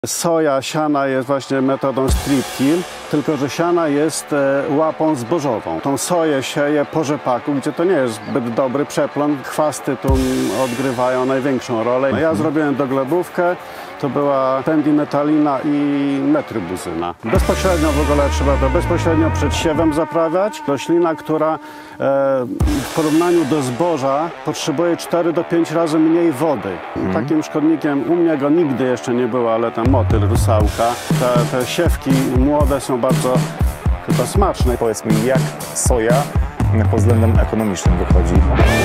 Soja siana jest właśnie metodą strip till, tylko że siana jest łapą zbożową. Tą soję sieje po rzepaku, gdzie to nie jest zbyt dobry przeplon. Chwasty tu odgrywają największą rolę. Ja zrobiłem doglebówkę, to była pendimetalina i metrybuzyna. Bezpośrednio w ogóle trzeba to bezpośrednio przed siewem zaprawiać. Roślina, która w porównaniu do zboża potrzebuje 4 do 5 razy mniej wody. Takim szkodnikiem u mnie go nigdy jeszcze nie było, ale ten motyl, rusałka. Te siewki młode są bardzo chyba smaczne. Powiedz mi, jak soja pod względem ekonomicznym wychodzi?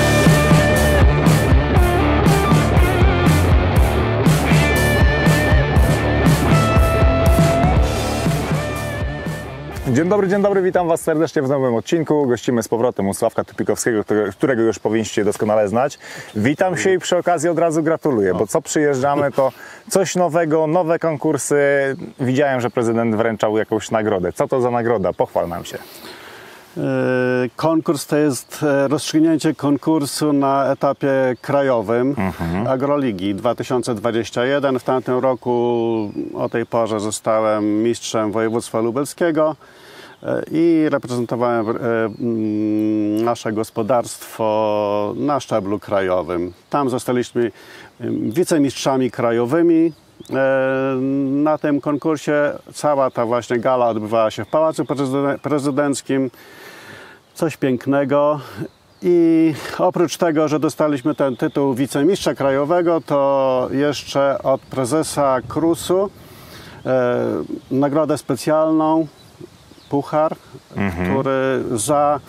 Dzień dobry, witam Was serdecznie w nowym odcinku. Gościmy z powrotem u Sławka Tupikowskiego, którego już powinniście doskonale znać. Witam się i przy okazji od razu gratuluję, bo co przyjeżdżamy, to coś nowego, nowe konkursy. Widziałem, że prezydent wręczał jakąś nagrodę. Co to za nagroda? Pochwal nam się. Konkurs to jest rozstrzygnięcie konkursu na etapie krajowym Agroligi 2021. W tamtym roku o tej porze zostałem mistrzem województwa lubelskiego i reprezentowałem nasze gospodarstwo na szczeblu krajowym. Tam zostaliśmy wicemistrzami krajowymi. Na tym konkursie cała ta właśnie gala odbywała się w Pałacu Prezydenckim. Coś pięknego. I oprócz tego, że dostaliśmy ten tytuł wicemistrza krajowego, to jeszcze od prezesa KRUS-u nagrodę specjalną, puchar, który za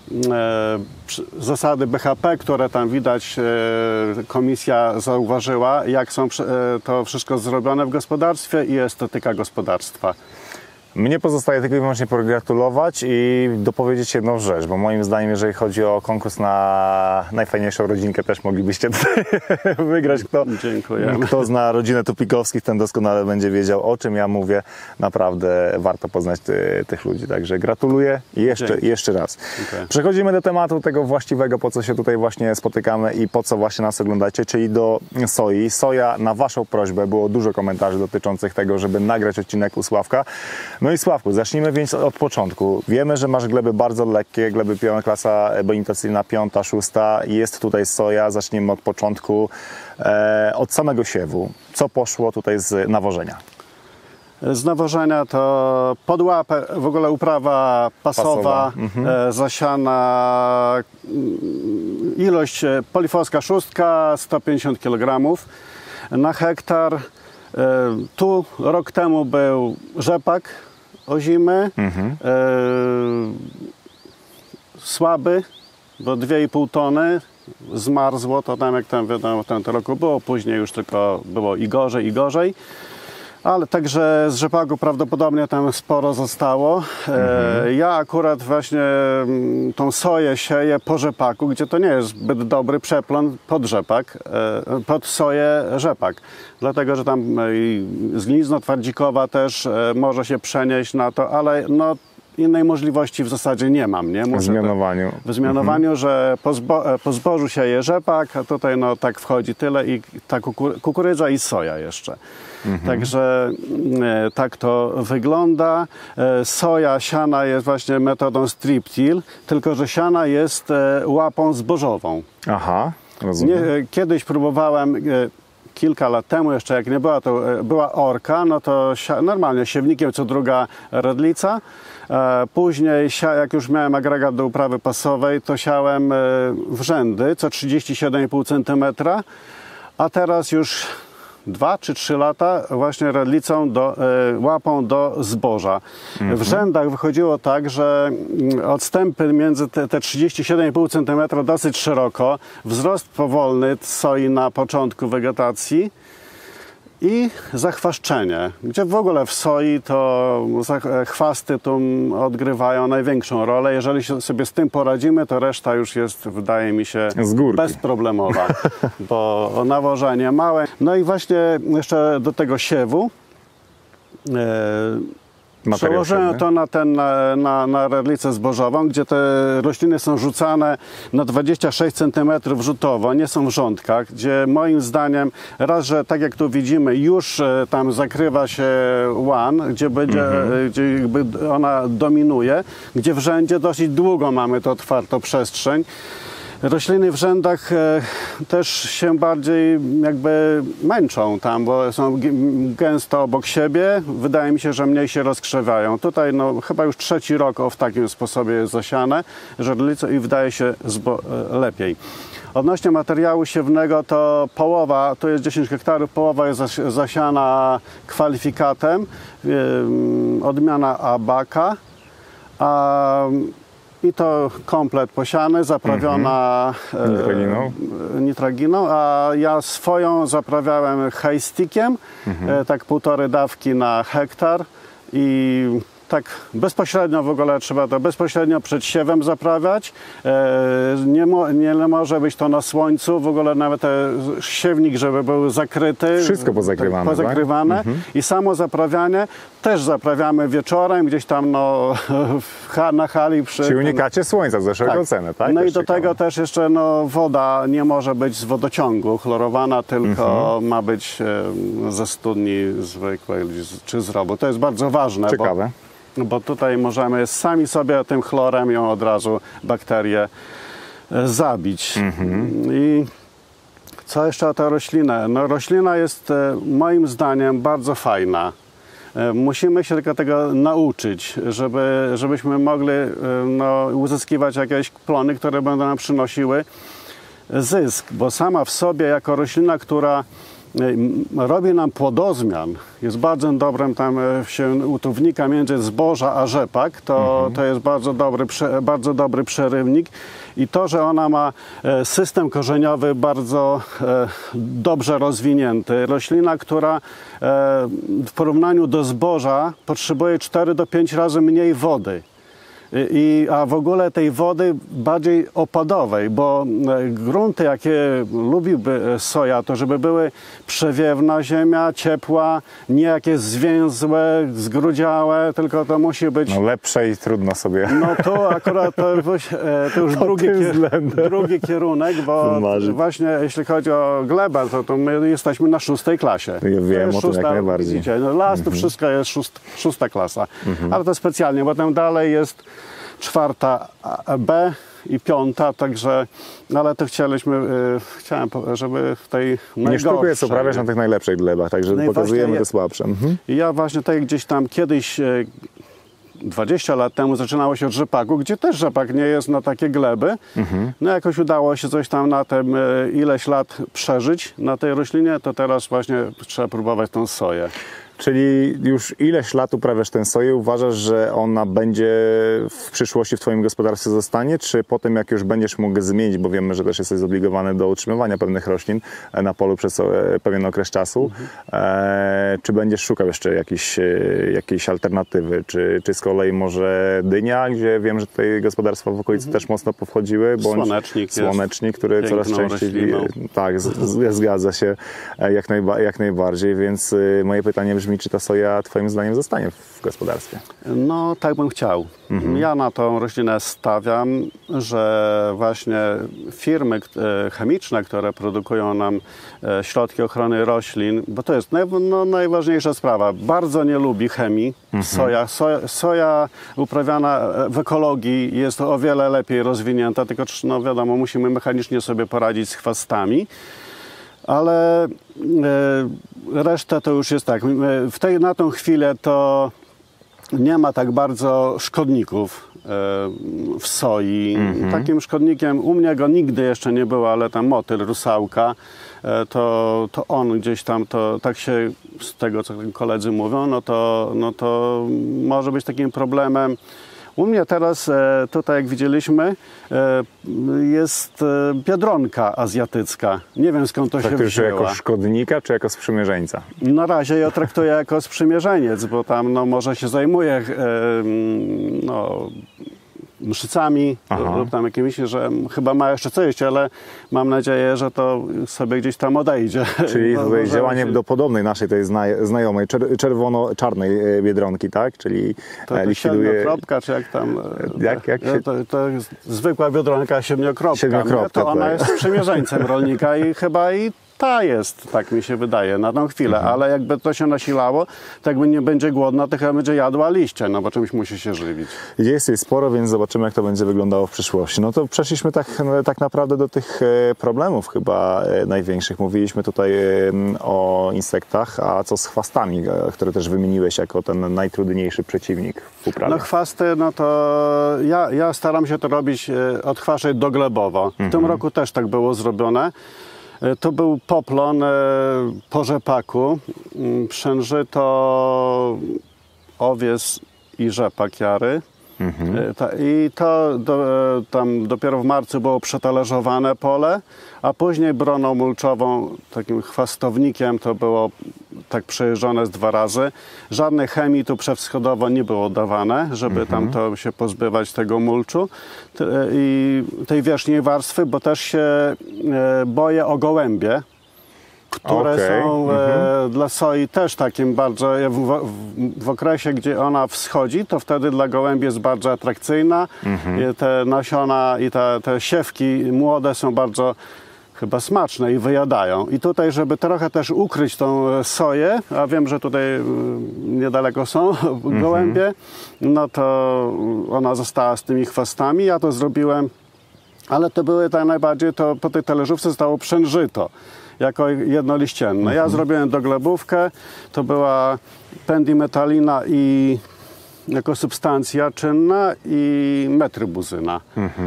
zasady BHP, które tam widać, komisja zauważyła, jak są to wszystko zrobione w gospodarstwie i estetyka gospodarstwa. Mnie pozostaje tylko i wyłącznie pogratulować i dopowiedzieć jedną rzecz, bo moim zdaniem, jeżeli chodzi o konkurs na najfajniejszą rodzinkę, też moglibyście tutaj wygrać. Kto zna rodzinę Tupikowskich, ten doskonale będzie wiedział, o czym ja mówię. Naprawdę warto poznać tych ludzi, także gratuluję jeszcze raz. Okay. Przechodzimy do tematu tego właściwego, po co się tutaj właśnie spotykamy i po co właśnie nas oglądacie, czyli do soi. Soja, na Waszą prośbę było dużo komentarzy dotyczących tego, żeby nagrać odcinek u Sławka. No i Sławku, zacznijmy więc od początku. Wiemy, że masz gleby bardzo lekkie, gleby klasa bonitacyjna 5., 6. Jest tutaj soja. Zacznijmy od początku, od samego siewu. Co poszło tutaj z nawożenia? Z nawożenia to podłapę, w ogóle uprawa pasowa. Zasiana, ilość polifosska 6, 150 kg na hektar. Tu rok temu był rzepak ozimy, słaby, bo 2,5 tony, zmarzło, to tam jak tam wiadomo w tamtym roku było, później już tylko było i gorzej. Ale także z rzepaku prawdopodobnie tam sporo zostało. Ja akurat właśnie tą soję sieję po rzepaku, gdzie to nie jest zbyt dobry przeplon pod rzepak, pod soję rzepak. Dlatego, że tam zgnilizna twardzikowa też może się przenieść na to, ale no innej możliwości w zasadzie nie mam. Nie? W zmianowaniu. W zmianowaniu, że po zbożu sieje rzepak, a tutaj no tak wchodzi tyle i ta kukurydza i soja jeszcze. Także tak to wygląda. Soja siana jest właśnie metodą strip till, tylko że siana jest łapą zbożową. Aha, rozumiem. Kiedyś próbowałem kilka lat temu, jeszcze jak nie była, to była orka, no to normalnie siewnikiem co druga redlica. Później, jak już miałem agregat do uprawy pasowej, to siałem w rzędy co 37,5 cm, a teraz już 2 czy 3 lata właśnie redlicą łapą do zboża. W rzędach wychodziło tak, że odstępy między te 37,5 cm dosyć szeroko, wzrost powolny soi na początku wegetacji i zachwaszczenie, gdzie w ogóle w soi to chwasty tu odgrywają największą rolę. Jeżeli sobie z tym poradzimy, to reszta już jest, wydaje mi się, bezproblemowa, bo nawożenie małe. No i właśnie jeszcze do tego siewu. Przełożyłem to na redlicę zbożową, gdzie te rośliny są rzucane na 26 cm rzutowo, nie są w rządkach, gdzie moim zdaniem raz, że tak jak tu widzimy, już tam zakrywa się łan, gdzie będzie, gdzie jakby ona dominuje, gdzie w rzędzie dosyć długo mamy to otwartą przestrzeń. Rośliny w rzędach też się bardziej jakby męczą tam, bo są gęsto obok siebie. Wydaje mi się, że mniej się rozkrzewają. Tutaj no, chyba już 3. rok w takim sposobie jest zasiane żerlice i wydaje się lepiej. Odnośnie materiału siewnego to połowa, to jest 10 hektarów, połowa jest zasiana kwalifikatem, odmiana Abaka, i to komplet posiany, zaprawiona nitroginą, a ja swoją zaprawiałem hejstickiem, tak 1,5 dawki na hektar i tak bezpośrednio w ogóle trzeba to bezpośrednio przed siewem zaprawiać. Nie może być to na słońcu, w ogóle nawet siewnik, żeby był zakryty. Wszystko pozakrywane. Pozakrywane. Tak? I samo zaprawianie też zaprawiamy wieczorem, gdzieś tam no, na hali. Czyli unikacie słońca za wszelką cenę, tak? No i do tego też jeszcze no, woda nie może być z wodociągu chlorowana, tylko ma być ze studni zwykłej czy z rowu. To jest bardzo ważne. Ciekawe. Bo tutaj możemy sami sobie tym chlorem ją od razu bakterie zabić. I co jeszcze o tę roślinę? No, roślina jest moim zdaniem bardzo fajna. Musimy się tylko tego nauczyć, żebyśmy mogli no, uzyskiwać jakieś plony, które będą nam przynosiły zysk. Bo sama w sobie jako roślina, która robi nam płodozmian, jest bardzo dobrym tam się tu wnika między zboża a rzepak, to jest bardzo dobry przerywnik i to, że ona ma system korzeniowy bardzo dobrze rozwinięty. Roślina, która w porównaniu do zboża potrzebuje 4 do 5 razy mniej wody. A w ogóle tej wody bardziej opadowej, bo grunty, jakie lubiłby soja, to żeby były przewiewna ziemia, ciepła, nie jakieś zwięzłe, zgrudziałe, tylko to musi być... No lepsze i trudno sobie... No to akurat to już drugi kierunek, bo właśnie jeśli chodzi o glebę, to my jesteśmy na 6. klasie. Ja wiem o tym jak najbardziej. Widzicie, no las to wszystko jest 6. klasa, ale to specjalnie, bo tam dalej jest 4. B i 5, także, ale to chciałem, żeby w tej nie sztukę jest uprawiać na tych najlepszych glebach, także no pokazujemy te słabsze. I ja właśnie tak gdzieś tam kiedyś 20 lat temu zaczynało się od rzepaku, gdzie też rzepak nie jest na takie gleby. No jakoś udało się coś tam na tym ileś lat przeżyć na tej roślinie, to teraz właśnie trzeba próbować tą soję. Czyli już ileś lat uprawiasz tę soję, uważasz, że ona będzie w przyszłości w Twoim gospodarstwie zostanie, czy po tym jak już będziesz mógł zmienić, bo wiemy, że też jesteś zobligowany do utrzymywania pewnych roślin na polu przez pewien okres czasu, czy będziesz szukał jeszcze jakiejś alternatywy, czy z kolei może dynia, gdzie wiem, że tutaj gospodarstwa w okolicy też mocno powchodziły, bądź słonecznik, który coraz częściej, tak, zgadza się jak najbardziej, więc moje pytanie brzmi, czy ta soja Twoim zdaniem zostanie w gospodarstwie? No tak bym chciał. Ja na tą roślinę stawiam, że właśnie firmy chemiczne, które produkują nam środki ochrony roślin, bo to jest najważniejsza sprawa, bardzo nie lubi chemii. Soja uprawiana w ekologii jest o wiele lepiej rozwinięta, tylko no wiadomo, musimy mechanicznie sobie poradzić z chwastami. Ale resztę to już jest tak. Na tą chwilę to nie ma tak bardzo szkodników w soi. Takim szkodnikiem, u mnie go nigdy jeszcze nie było, ale tam motyl, rusałka, to on gdzieś tam, to tak się z tego, co koledzy mówią, no to może być takim problemem. U mnie teraz, tutaj jak widzieliśmy, jest biedronka azjatycka. Nie wiem, skąd to się wzięła. Czy jako szkodnika, czy jako sprzymierzeńca? Na razie ja traktuję jako sprzymierzeniec, bo tam no, może się zajmuje mszycami lub tam jakimiś, że chyba ma jeszcze co jeść, ale mam nadzieję, że to sobie gdzieś tam odejdzie. Czyli tutaj działanie do podobnej naszej, tej znajomej, czerwono-czarnej biedronki, tak? Czyli to likwiduje... siedmiokropka, czy jak tam... Jak się... to jest zwykła biedronka siedmiokropka, to ona jest sprzymierzeńcem rolnika i chyba i ta jest, tak mi się wydaje, na tą chwilę, ale jakby to się nasilało, to jakby nie będzie głodna, to chyba będzie jadła liście, no bo czymś musi się żywić. Jest jej sporo, więc zobaczymy, jak to będzie wyglądało w przyszłości. No to przeszliśmy tak naprawdę do tych problemów chyba największych. Mówiliśmy tutaj o insektach, a co z chwastami, które też wymieniłeś jako ten najtrudniejszy przeciwnik w uprawie? No chwasty, no to ja staram się to robić odchwaszać doglebowo. W tym roku też tak było zrobione. To był poplon po rzepaku, przężyto, owies i rzepak jary. I to tam dopiero w marcu było przetależowane pole, a później broną mulczową, takim chwastownikiem, to było tak przejeżdżone z 2 razy. Żadnej chemii tu przewschodowo nie było dawane, żeby tam to się pozbywać tego mulczu i tej wierzchniej warstwy, bo też się boję o gołębie, które są dla soi też takim bardzo, w okresie, gdzie ona wschodzi, to wtedy dla gołębi jest bardzo atrakcyjna. Te nasiona i te siewki młode są bardzo chyba smaczne i wyjadają. I tutaj, żeby trochę też ukryć tą soję, a wiem, że tutaj niedaleko są gołębie, no to ona została z tymi chwastami. Ja to zrobiłem, ale to były tak najbardziej, to po tej talerzówce zostało przężyto jako jednoliścienne. Ja zrobiłem doglebówkę, to była pendimetalina i jako substancja czynna i metrybuzyna.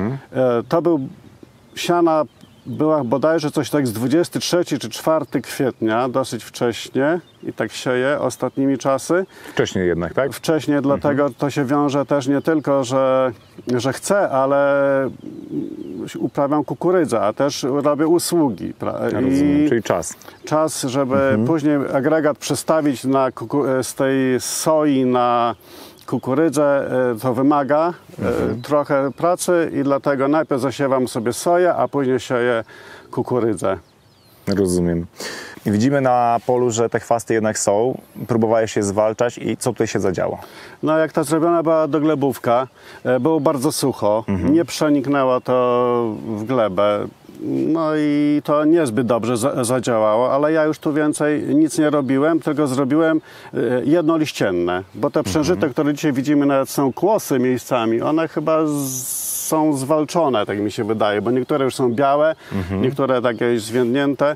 To był siana, była bodajże coś tak z 23 czy 4 kwietnia, dosyć wcześnie i tak sieje ostatnimi czasy. Wcześniej jednak, tak? Wcześniej, dlatego to się wiąże też nie tylko, że chcę, ale uprawiam kukurydzę, a też robię usługi. Rozumiem, czyli czas. Czas, żeby później agregat przestawić z tej soi na kukurydzę, to wymaga trochę pracy i dlatego najpierw zasiewam sobie soję, a później sieję kukurydzę. Rozumiem. Widzimy na polu, że te chwasty jednak są. Próbowałeś je zwalczać i co tutaj się zadziało? No jak ta zrobiona była doglebówka, było bardzo sucho, nie przeniknęło to w glebę. No i to niezbyt dobrze zadziałało, ale ja już tu więcej nic nie robiłem, tylko zrobiłem jednoliścienne, bo te przężyte, które dzisiaj widzimy, nawet są kłosy miejscami, one chyba są zwalczone, tak mi się wydaje, bo niektóre już są białe, niektóre takie zwiędnięte.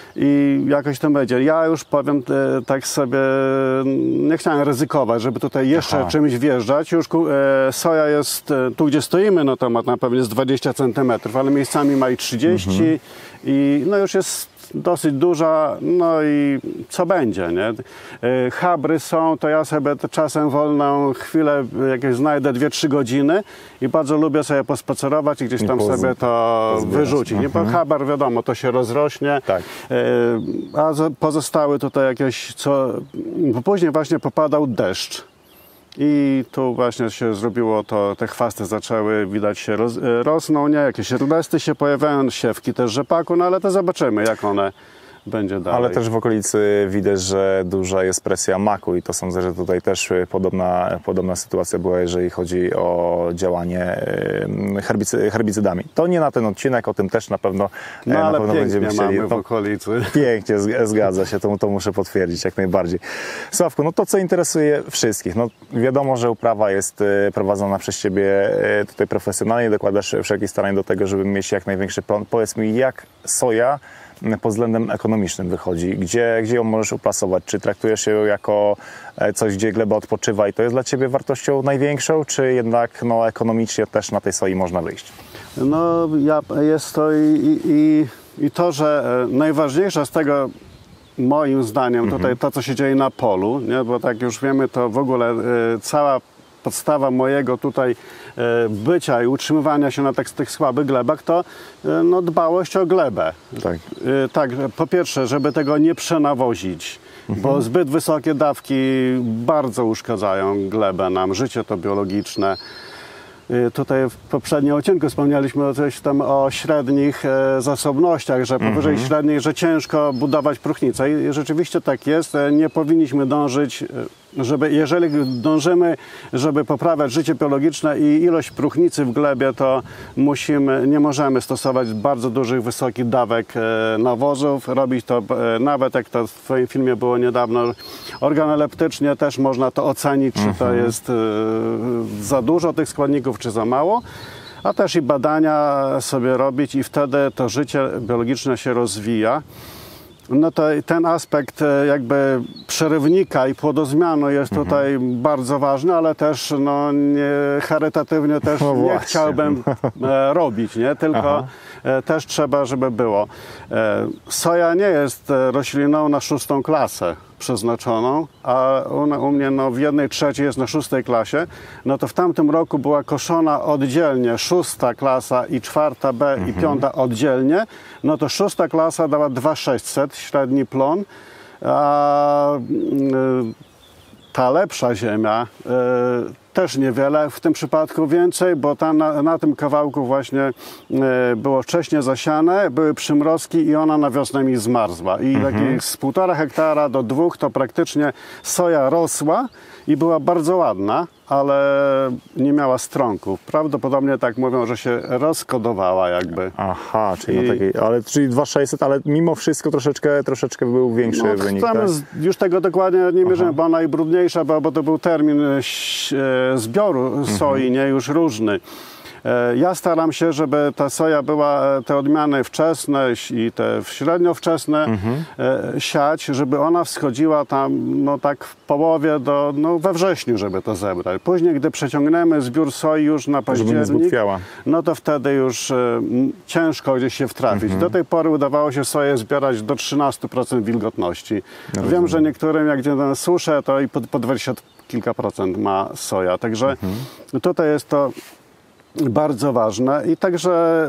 I jakoś to będzie. Ja już powiem tak sobie, nie chciałem ryzykować, żeby tutaj jeszcze czymś wjeżdżać. Już soja jest tu, gdzie stoimy, no to ma na pewno 20 cm, ale miejscami ma i 30 i no już jest dosyć duża, no i co będzie, nie? Chabry są, to ja sobie czasem wolną chwilę jakieś znajdę 2-3 godziny i bardzo lubię sobie pospacerować i gdzieś tam sobie to wyrzucić. Nie, bo chabar wiadomo, to się rozrośnie, tak. A pozostały tutaj jakieś, bo później właśnie popadał deszcz. I tu właśnie się zrobiło to, te chwasty zaczęły, widać się rosną, nie? Jakieś rdesty się pojawiają, siewki też rzepaku, no ale to zobaczymy, jak one będzie dalej. Ale też w okolicy widać, że duża jest presja maku i to sądzę, że tutaj też podobna sytuacja była, jeżeli chodzi o działanie herbicydami. To nie na ten odcinek, o tym też na pewno, no, ale na pewno będziemy chcieli. Mamy w okolicy. Pięknie, zgadza się, to muszę potwierdzić jak najbardziej. Sławku, no to co interesuje wszystkich, no wiadomo, że uprawa jest prowadzona przez Ciebie tutaj profesjonalnie, dokładasz wszelkie starania do tego, żeby mieć jak największy plon. Powiedz mi, jak soja pod względem ekonomicznym wychodzi? Gdzie ją możesz uplasować? Czy traktujesz ją jako coś, gdzie gleba odpoczywa i to jest dla Ciebie wartością największą, czy jednak no, ekonomicznie też na tej soi można wyjść? No jest to i to, że najważniejsze z tego moim zdaniem tutaj to, co się dzieje na polu, nie? Bo tak już wiemy, to w ogóle cała podstawa mojego tutaj bycia i utrzymywania się na tych słabych glebach to no, dbałość o glebę. Tak. Tak, po pierwsze, żeby tego nie przenawozić, bo zbyt wysokie dawki bardzo uszkadzają glebę nam, życie to biologiczne. Tutaj w poprzednim odcinku wspomnieliśmy coś tam o średnich zasobnościach, że powyżej średnich, że ciężko budować próchnicę i rzeczywiście tak jest. Nie powinniśmy dążyć, jeżeli dążymy, żeby poprawiać życie biologiczne i ilość próchnicy w glebie, to nie możemy stosować bardzo dużych, wysokich dawek nawozów. Robić to nawet, jak to w Twoim filmie było niedawno, organoleptycznie też można to ocenić, czy to jest za dużo tych składników, czy za mało. A też i badania sobie robić i wtedy to życie biologiczne się rozwija. No to ten aspekt jakby przerywnika i płodozmianu jest tutaj bardzo ważny, ale też charytatywnie też nie chciałbym robić, nie? Tylko też trzeba, żeby było. Soja nie jest rośliną na 6. klasę przeznaczoną, a u mnie w 1/3 jest na 6. klasie, no to w tamtym roku była koszona oddzielnie 6. klasa i 4B i 5. oddzielnie, no to 6. klasa dała 2600 średni plon, a ta lepsza ziemia też niewiele, w tym przypadku więcej, bo tam na tym kawałku właśnie było wcześniej zasiane, były przymrozki i ona na wiosnę mi zmarzła. I takich z 1,5 hektara do 2 to praktycznie soja rosła i była bardzo ładna, ale nie miała strąków. Prawdopodobnie tak mówią, że się rozkodowała jakby. Aha, czyli czyli 2600, ale mimo wszystko troszeczkę był większy wynik. Tam tak? Już tego dokładnie nie mierzymy, bo najbrudniejsza była, bo to był termin zbioru soi, nie już różny. Ja staram się, żeby ta soja była, te odmiany wczesne i te średnio wczesne siać, żeby ona wschodziła tam tak w połowie we wrześniu, żeby to zebrać. Później, gdy przeciągniemy zbiór soi już na październik, no to wtedy już ciężko gdzieś się wtrafić. Do tej pory udawało się soję zbierać do 13% wilgotności. Wiem, że niektórym, jak gdzie na suszę, to i po 20 kilka procent ma soja. Także tutaj jest to bardzo ważne i także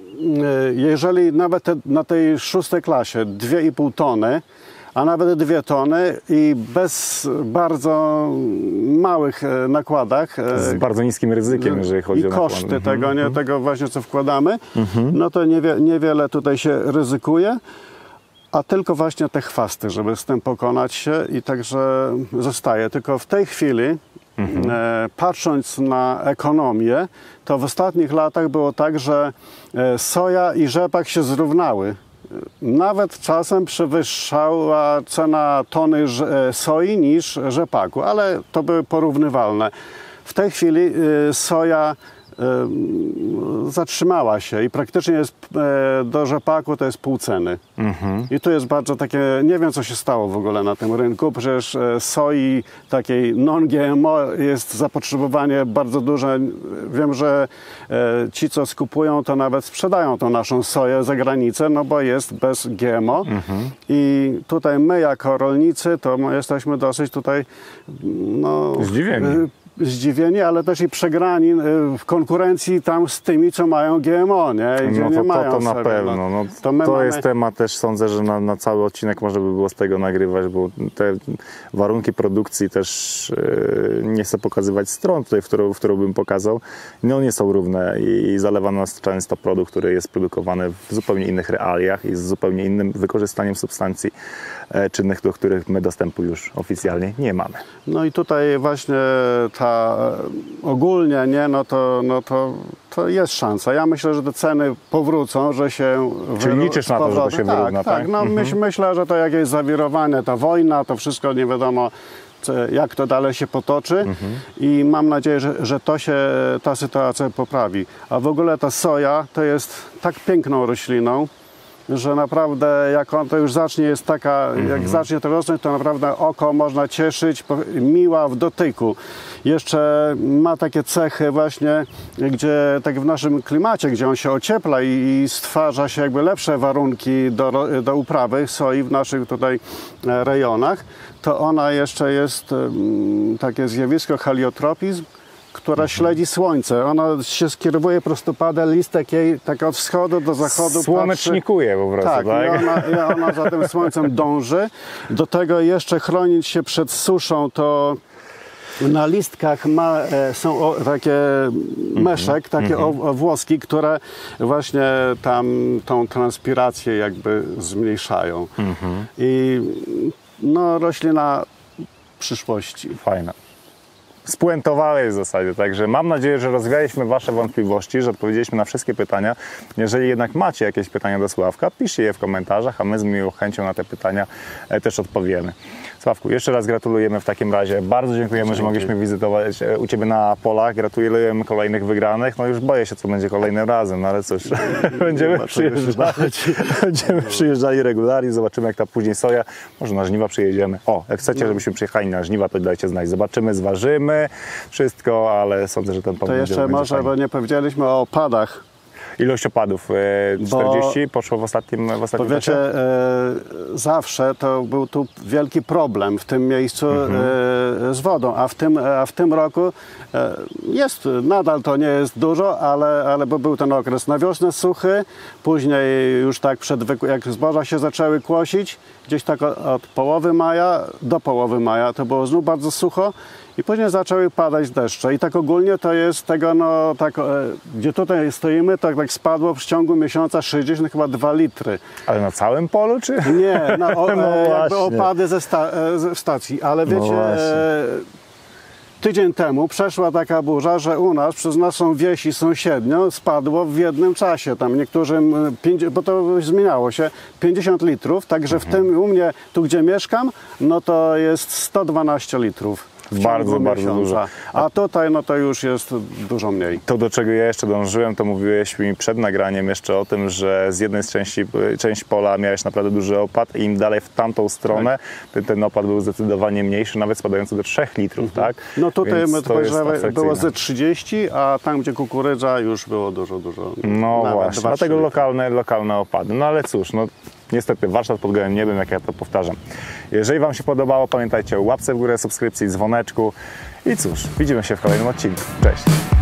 jeżeli nawet na tej 6. klasie 2,5 tony, a nawet 2 tony i bez bardzo małych nakładach. Z bardzo niskim ryzykiem, jeżeli chodzi o nakłady. Koszty tego, nie tego właśnie co wkładamy, no to niewiele tutaj się ryzykuje, a tylko właśnie te chwasty, żeby z tym pokonać się i także zostaje. Tylko w tej chwili patrząc na ekonomię, to w ostatnich latach było tak, że soja i rzepak się zrównały. Nawet czasem przewyższała cena tony soi niż rzepaku, ale to były porównywalne. W tej chwili soja zatrzymała się i praktycznie jest do rzepaku to jest pół ceny. I tu jest bardzo takie, nie wiem co się stało w ogóle na tym rynku, przecież soi takiej non-GMO jest zapotrzebowanie bardzo duże. Wiem, że ci co skupują to nawet sprzedają tą naszą soję za granicę, no bo jest bez GMO i tutaj my jako rolnicy to jesteśmy dosyć tutaj zdziwieni, ale też i przegrani w konkurencji tam z tymi, co mają GMO, nie? Gdzie nie mają to na pewno. To jest temat też, sądzę, że na cały odcinek można by było z tego nagrywać, bo te warunki produkcji też nie chcę pokazywać stron tutaj, w którą bym pokazał, nie są równe i zalewa nas często produkt, który jest produkowany w zupełnie innych realiach i z zupełnie innym wykorzystaniem substancji czynnych, do których my dostępu już oficjalnie nie mamy. No i tutaj właśnie ogólnie, nie, to jest szansa. Ja myślę, że te ceny powrócą, że się... Czyli liczysz na to, że to się wyrówna, tak? Myślę, że to jakieś zawirowanie, ta wojna, to wszystko nie wiadomo, jak to dalej się potoczy i mam nadzieję, że ta sytuacja poprawi. A w ogóle ta soja to jest tak piękną rośliną, że naprawdę jak on to już zacznie, jest taka, jak zacznie to rosnąć, to naprawdę oko można cieszyć, miła w dotyku. Jeszcze ma takie cechy właśnie, gdzie tak w naszym klimacie, gdzie on się ociepla i stwarza się jakby lepsze warunki do uprawy soi w naszych tutaj rejonach, to ona jeszcze jest takie zjawisko heliotropizm, która śledzi słońce. Ona się skierowuje prostopadem, listek jej tak od wschodu do zachodu słonecznikuje po prostu, tak? I ona za tym słońcem dąży. Do tego jeszcze chronić się przed suszą, to Na listkach są takie meszek, takie włoski, które właśnie tam tą transpirację jakby zmniejszają. I no, roślina przyszłości. Fajna. Spuentowałeś w zasadzie, także mam nadzieję, że rozwialiśmy Wasze wątpliwości, że odpowiedzieliśmy na wszystkie pytania. Jeżeli jednak macie jakieś pytania do Sławka, piszcie je w komentarzach, a my z miłą chęcią na te pytania też odpowiemy. Sławku, jeszcze raz gratulujemy w takim razie. Bardzo dziękujemy, że mogliśmy wizytować u Ciebie na polach. Gratulujemy kolejnych wygranych. No już boję się, co będzie kolejnym razem, no ale cóż, będziemy przyjeżdżali regularnie, zobaczymy jak ta później soja. Może na żniwa przyjedziemy. O, jak chcecie, żebyśmy przyjechali na żniwa, to dajcie znać. Zobaczymy, zważymy wszystko, ale sądzę, że ten pomysł to jeszcze może, fajny. Bo nie powiedzieliśmy o opadach. Ilość opadów? 40 poszło w ostatnim wiecie, zawsze to był tu wielki problem w tym miejscu z wodą, a w tym roku nadal to nie jest dużo, ale bo był ten okres na wiosnę suchy, później już tak jak zboża się zaczęły kłosić, gdzieś tak od połowy maja do połowy maja to było znów bardzo sucho. I później zaczęły padać deszcze. I tak ogólnie to jest tego, no tak, gdzie tutaj stoimy, tak spadło w ciągu miesiąca 62 litry. Ale na całym polu, czy? Nie, jakby opady w stacji. Ale wiecie, tydzień temu przeszła taka burza, że u nas przez naszą wieś i sąsiednią spadło w jednym czasie. Tam niektórym, bo to zmieniało się, 50 litrów. Także w tym u mnie, tu gdzie mieszkam, no to jest 112 litrów. Bardzo dużo. A tutaj no to już jest dużo mniej. To, do czego ja jeszcze dążyłem, to mówiłeś mi przed nagraniem jeszcze o tym, że z jednej część pola miałeś naprawdę duży opad i im dalej w tamtą stronę, ten opad był zdecydowanie mniejszy, nawet spadający do 3 litrów, tak? No tutaj było ze 30, a tam gdzie kukurydza już było dużo. No właśnie, dlatego lokalne opady. No ale cóż, no niestety warsztat pod gołym niebem, jak ja to powtarzam. Jeżeli Wam się podobało, pamiętajcie o łapce w górę, subskrypcji, dzwoneczku i cóż, widzimy się w kolejnym odcinku. Cześć!